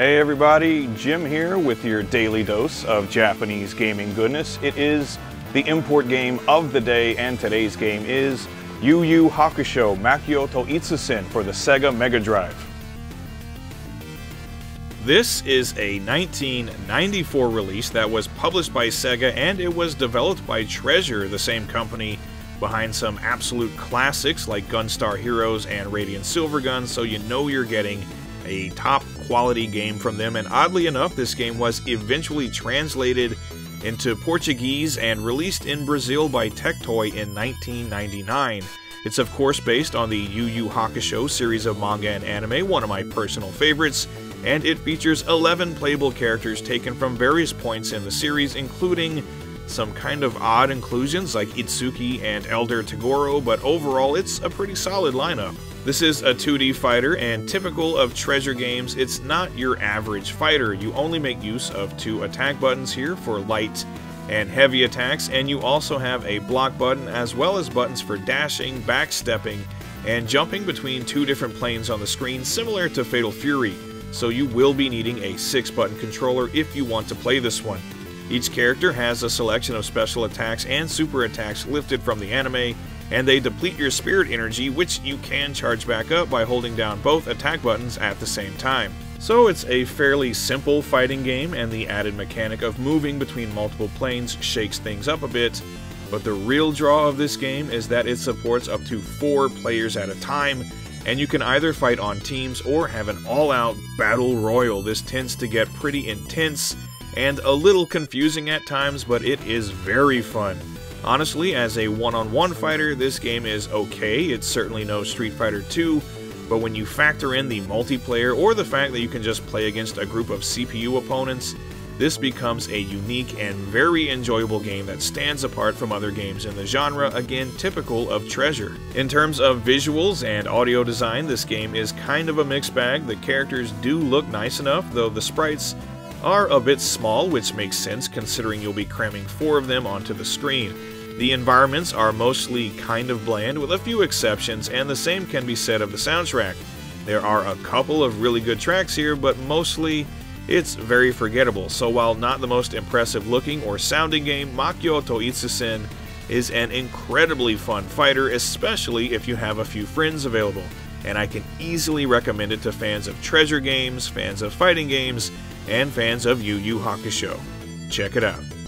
Hey everybody, Jim here with your daily dose of Japanese gaming goodness. It is the import game of the day, and today's game is Yu Yu Hakusho Makyo to Itsusen for the Sega Mega Drive. This is a 1994 release that was published by Sega, and it was developed by Treasure, the same company behind some absolute classics like Gunstar Heroes and Radiant Silvergun, so you know you're getting a top quality game from them. And oddly enough, this game was eventually translated into Portuguese and released in Brazil by Tectoy in 1999. It's of course based on the Yu Yu Hakusho series of manga and anime, one of my personal favorites, and it features 11 playable characters taken from various points in the series, including some kind of odd inclusions like Itsuki and Elder Toguro, but overall it's a pretty solid lineup. This is a 2D fighter, and typical of Treasure games, it's not your average fighter. You only make use of 2 attack buttons here for light and heavy attacks, and you also have a block button as well as buttons for dashing, backstepping, and jumping between 2 different planes on the screen, similar to Fatal Fury, so you will be needing a 6-button controller if you want to play this one. Each character has a selection of special attacks and super attacks lifted from the anime, and they deplete your spirit energy, which you can charge back up by holding down both attack buttons at the same time. So it's a fairly simple fighting game, and the added mechanic of moving between multiple planes shakes things up a bit, but the real draw of this game is that it supports up to 4 players at a time, and you can either fight on teams or have an all-out battle royal. This tends to get pretty intense and a little confusing at times, but it is very fun. Honestly, as a one-on-one fighter, this game is okay. It's certainly no Street Fighter 2, but when you factor in the multiplayer or the fact that you can just play against a group of CPU opponents, this becomes a unique and very enjoyable game that stands apart from other games in the genre, again typical of Treasure. In terms of visuals and audio design, this game is kind of a mixed bag. The characters do look nice enough, though the sprites are a bit small, which makes sense considering you'll be cramming 4 of them onto the screen. The environments are mostly kind of bland, with a few exceptions, and the same can be said of the soundtrack. There are a couple of really good tracks here, but mostly it's very forgettable. So while not the most impressive looking or sounding game, Makyo to Itsusen is an incredibly fun fighter, especially if you have a few friends available. And I can easily recommend it to fans of Treasure games, fans of fighting games, and fans of Yu Yu Hakusho. Check it out.